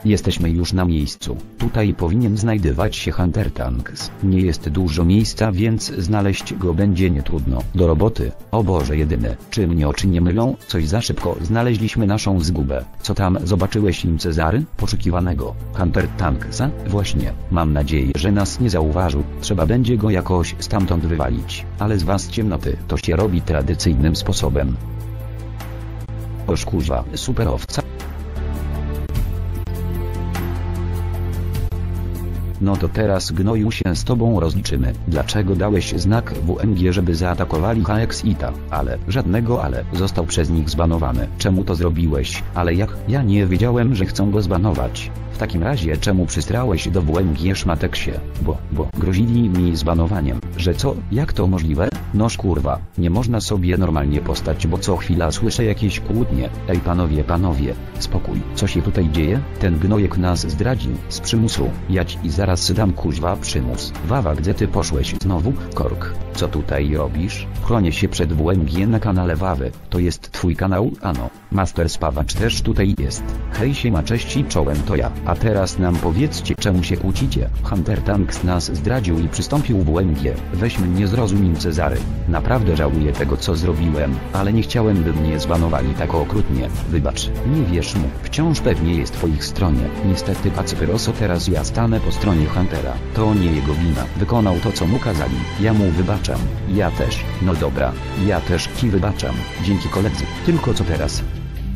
Jesteśmy już na miejscu. Tutaj powinien znajdować się Hunter Tanks. Nie jest dużo miejsca, więc znaleźć go będzie nietrudno. Do roboty. O Boże jedyny. Czy mnie oczy nie mylą? Coś za szybko znaleźliśmy naszą zgubę. Co tam zobaczyłeś im Cezary? Poszukiwanego Hunter Tanksa? Właśnie. Mam nadzieję, że nas nie zauważył. Trzeba będzie go jakoś stamtąd wywalić. Ale z was ciemnoty to się robi tradycyjnym sposobem. Oż kurwa, superowca. No to teraz gnoju się z tobą rozliczymy. Dlaczego dałeś znak WMG, żeby zaatakowali HXITA? Ale, żadnego ale, został przez nich zbanowany. Czemu to zrobiłeś? Ale jak? Ja nie wiedziałem, że chcą go zbanować. W takim razie czemu przystrałeś do WMG szmateksie? Bo grozili mi zbanowaniem. Że co? Jak to możliwe? Noż kurwa, nie można sobie normalnie postać, bo co chwila słyszę jakieś kłótnie. Ej panowie, spokój. Co się tutaj dzieje? Ten gnojek nas zdradził, z przymusu. Ja ci zaraz dam kuźwa przymus. Wawa, gdzie ty poszłeś znowu? Kork, co tutaj robisz? Chronię się przed WMG na kanale Wawy. To jest twój kanał? Ano. Master Spawacz też tutaj jest. Hej siema, cześć i czołem, to ja. A teraz nam powiedzcie, czemu się kłócicie? Hunter Tanks nas zdradził i przystąpił WMG. Weź mnie zrozum Cezary. Naprawdę żałuję tego, co zrobiłem, ale nie chciałem, by mnie zbanowali tak okrutnie. Wybacz, nie wierz mu. Wciąż pewnie jest po ich stronie. Niestety Pacypyroso, teraz ja stanę po stronie Huntera. To nie jego wina. Wykonał to, co mu kazali. Ja mu wybaczam. Ja też. No dobra. Ja też ci wybaczam. Dzięki koledzy. Tylko co teraz?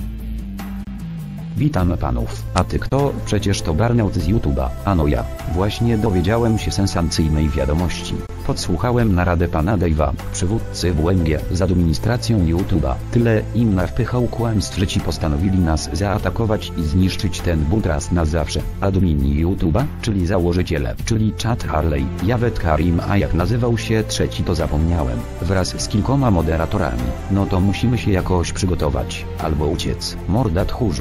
Witam panów. A ty kto? Przecież to Barneut z YouTube'a. Ano ja. Właśnie dowiedziałem się sensacyjnej wiadomości. Podsłuchałem naradę pana Dave'a, przywódcy WMG, z administracją YouTube'a. Tyle im nawpychał kłamstw, że ci postanowili nas zaatakować i zniszczyć ten bunt raz na zawsze. Admini YouTube'a, czyli założyciele, czyli Chad Harley, Jawed Karim, a jak nazywał się trzeci to zapomniałem, wraz z kilkoma moderatorami. No to musimy się jakoś przygotować, albo uciec. Morda tchórzu.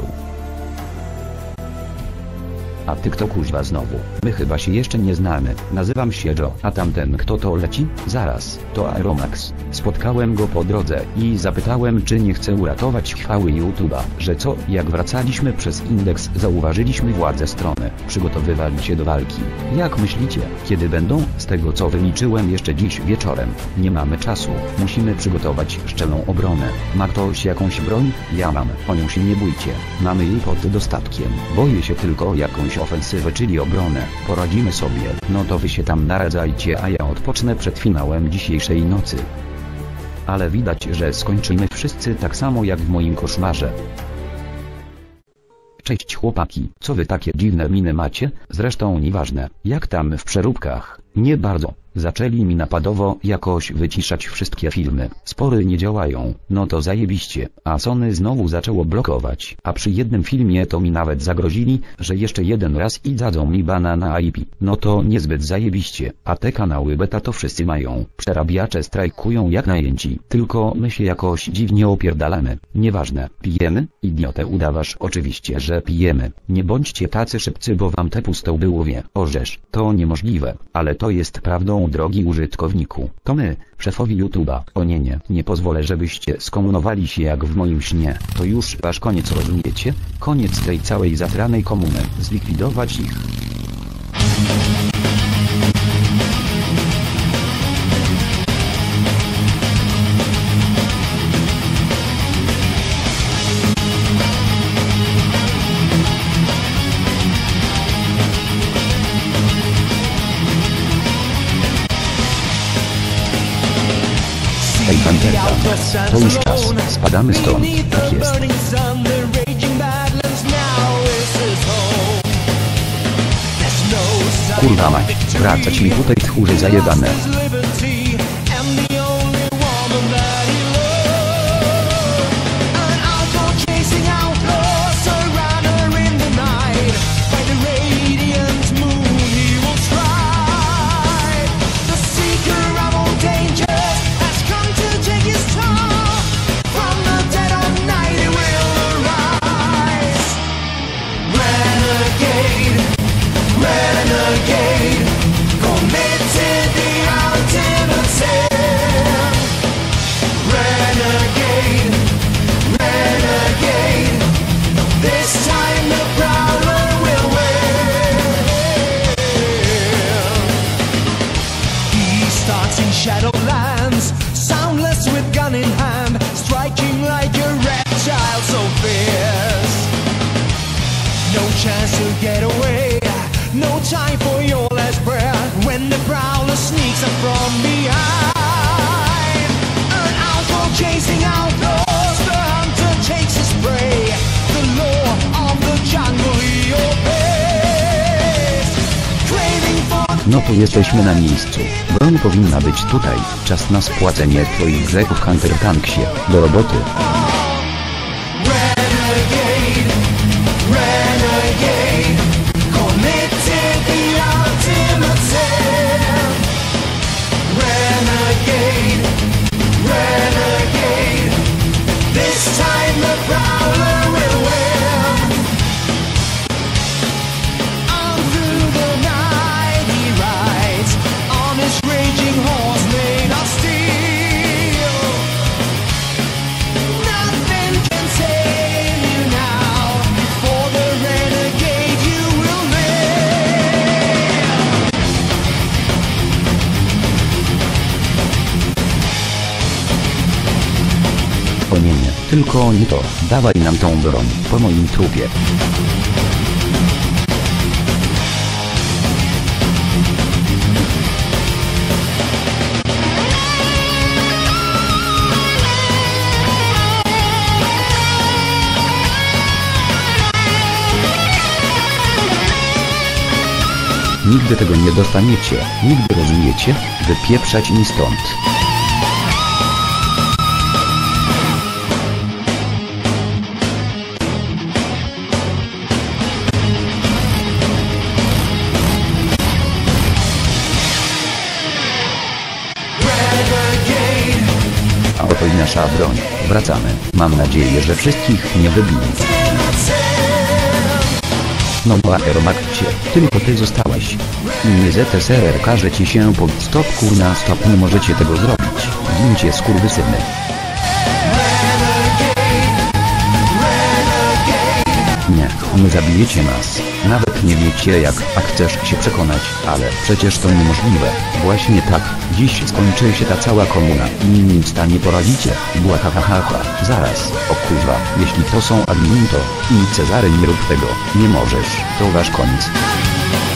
A ty kto kuźwa znowu? My chyba się jeszcze nie znamy. Nazywam się Joe. A tamten kto to leci? Zaraz, to Aeromax. Spotkałem go po drodze i zapytałem, czy nie chce uratować chwały YouTube'a. Że co? Jak wracaliśmy przez indeks, zauważyliśmy władze strony. Przygotowywali się do walki. Jak myślicie, kiedy będą? Z tego co wyliczyłem jeszcze dziś wieczorem. Nie mamy czasu. Musimy przygotować szczelną obronę. Ma ktoś jakąś broń? Ja mam. O nią się nie bójcie. Mamy jej pod dostatkiem. Boję się tylko jakąś ofensywę, czyli obronę. Poradzimy sobie. No to wy się tam naradzajcie, a ja odpocznę przed finałem dzisiejszej nocy. Ale widać, że skończymy wszyscy tak samo jak w moim koszmarze. Cześć chłopaki, co wy takie dziwne miny macie? Zresztą nieważne, jak tam w przeróbkach, nie bardzo. Zaczęli mi napadowo jakoś wyciszać wszystkie filmy. Spory nie działają, no to zajebiście. A Sony znowu zaczęło blokować. A przy jednym filmie to mi nawet zagrozili, że jeszcze jeden raz i dadzą mi bana na IP. No to niezbyt zajebiście. A te kanały beta to wszyscy mają. Przerabiacze strajkują jak najęci. Tylko my się jakoś dziwnie opierdalamy. Nieważne. Pijemy? Idiotę udawasz. Oczywiście, że pijemy. Nie bądźcie tacy szybcy, bo wam te pustą byłowie. Orzesz. To niemożliwe. Ale to jest prawdą, drogi użytkowniku. To my, szefowi YouTube'a. O nie pozwolę, żebyście skomunowali się jak w moim śnie. To już wasz koniec, rozumiecie? Koniec tej całej zatranej komuny. Zlikwidować ich. Ej Hunterka, to już czas, spadamy stąd, tak jest. Kurwa mać, wracać mi tutaj tchórze zajebane. Renegade, committed the striking like a reptile so fierce. No chance to get away, no time for your last prayer. When the prowler sneaks up from behind, an outlaw chasing outlaws, the hunter takes his prey. The law of the jungle he obeys, craving for... No to jesteśmy na miejscu. Broń powinna być tutaj. Czas na spłacenie twoich grzechów, Hunter Tanksie. Do roboty. Renegade, renegade, committed the ultimate sin. Renegade, renegade, this time the prowler will win. On through the night he rides, on his raging horse made of steel. Nothing can save you now, for the renegade you will live. O nie, nie, tylko nie to. Dawaj nam tą broń, po moim trupie. Nigdy tego nie dostaniecie, nigdy, rozumiecie? Wypieprzać mi stąd. A oto i nasza broń. Wracamy. Mam nadzieję, że wszystkich nie wybili. No bo Aeromakcie, tylko ty zostałeś. I nie ZSRR każe ci się pod stop kurna stop, nie możecie tego zrobić. Gincie skurwysyny. Nie zabijecie nas. Nawet nie wiecie jak, a chcesz się przekonać, ale przecież to niemożliwe. Właśnie tak, dziś skończy się ta cała komuna i nic ta nie poradzicie. Błahahaha, zaraz, o kurwa, jeśli to są admin to, i Cezary nie rób tego, nie możesz, to wasz koniec.